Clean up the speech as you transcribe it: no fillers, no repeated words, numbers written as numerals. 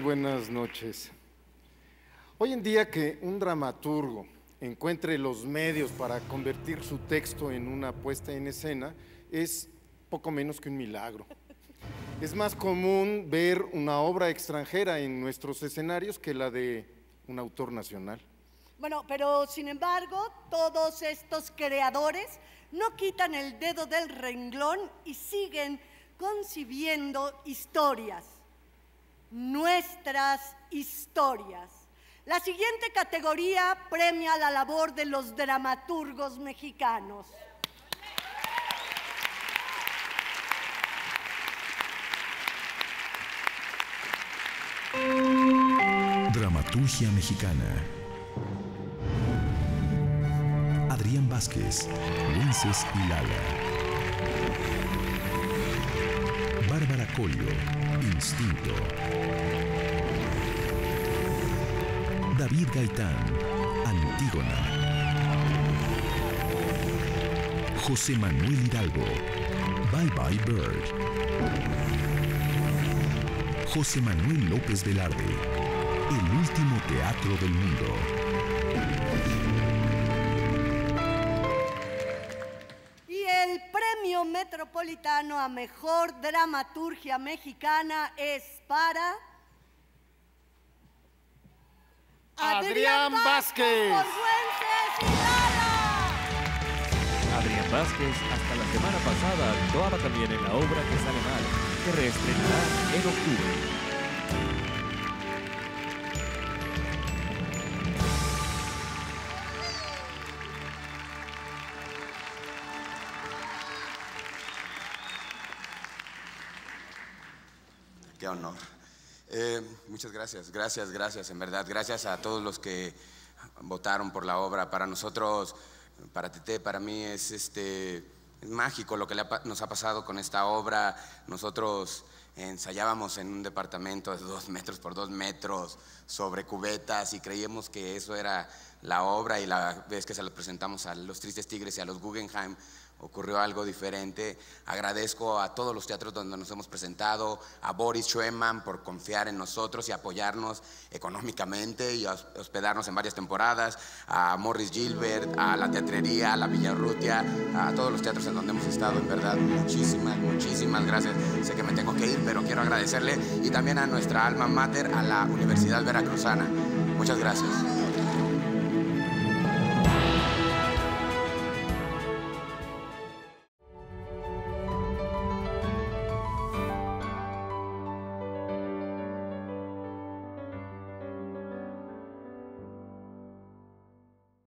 buenas noches. Hoy en día que un dramaturgo encuentre los medios para convertir su texto en una puesta en escena es poco menos que un milagro. Es más común ver una obra extranjera en nuestros escenarios que la de un autor nacional. Bueno, pero sin embargo, todos estos creadores no quitan el dedo del renglón y siguen concibiendo historias, nuestras historias. La siguiente categoría premia la labor de los dramaturgos mexicanos. Dramaturgia mexicana. Adrián Vázquez, Wences y Lala. Bárbara Collio, Instinto. David Gaitán, Antígona. José Manuel Hidalgo, Bye Bye Bird. José Manuel López Velarde, El último teatro del mundo. Y el premio metropolitano a mejor dramaturgia mexicana es para Adrián Vázquez. Por Wences y Lala. Adrián Vázquez hasta la semana pasada actuaba también en la obra Que sale mal, que reestrenará en octubre. Qué honor. Muchas gracias, gracias, en verdad. Gracias a todos los que votaron por la obra. Para nosotros, para Tete, para mí es mágico lo que nos ha pasado con esta obra. Nosotros ensayábamos en un departamento de 2 metros por 2 metros sobre cubetas y creíamos que eso era la obra, y la vez que se lo presentamos a los Tristes Tigres y a los Guggenheim ocurrió algo diferente. Agradezco a todos los teatros donde nos hemos presentado, a Boris Schumann por confiar en nosotros y apoyarnos económicamente y hospedarnos en varias temporadas, a Morris Gilbert, a la Teatrería, a la Villarrutia, a todos los teatros en donde hemos estado. En verdad, muchísimas gracias. Sé que me tengo que ir, pero quiero agradecerle, y también a nuestra alma mater, a la Universidad Veracruzana. Muchas gracias.